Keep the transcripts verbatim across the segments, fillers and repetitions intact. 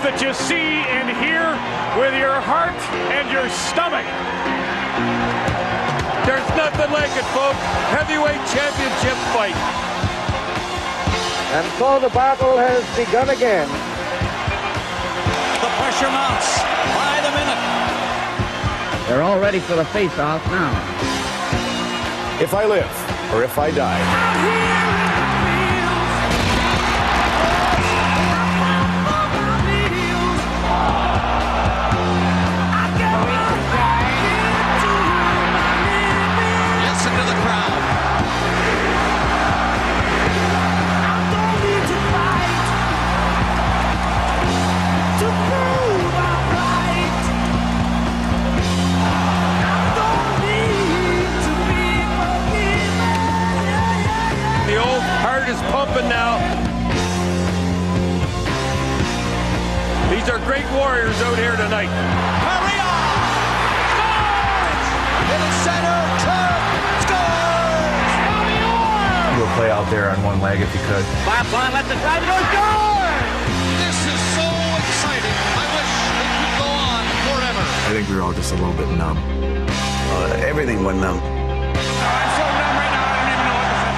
that you see and hear with your heart and your stomach. There's nothing like it, folks. Heavyweight championship fight. And so the battle has begun again. The pressure mounts by the minute. They're all ready for the face-off now. If I live, or if I die. The old heart is pumping now. These are great warriors out here tonight. Maria scores! In the center, Kirk scores! You'll play out there on one leg if you could. Bob Bond lets the drive go, score! This is so exciting. I wish it could go on forever. I think we were all just a little bit numb. Uh, everything went numb. I'm so numb right now, I don't even know what to say.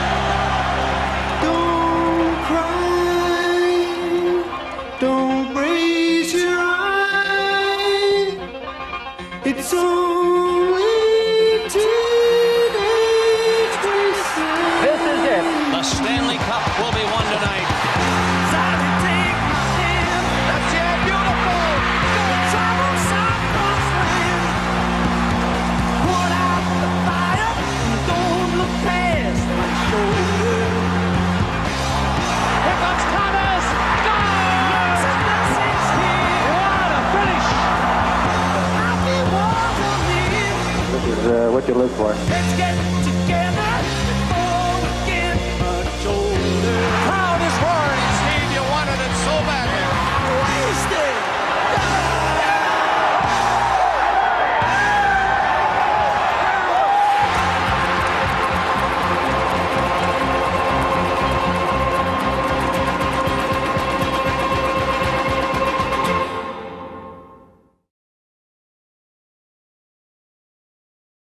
Don't raise your eye. It's only teenage wasted. This is it. The Stanley Cup will be won tonight. Sorry, take my hand. That's it, beautiful. Travel south across land. Put out the fire. Don't look past my shoulder. Here comes Thomas. Scores! What a finish! This is uh, what you live for. It's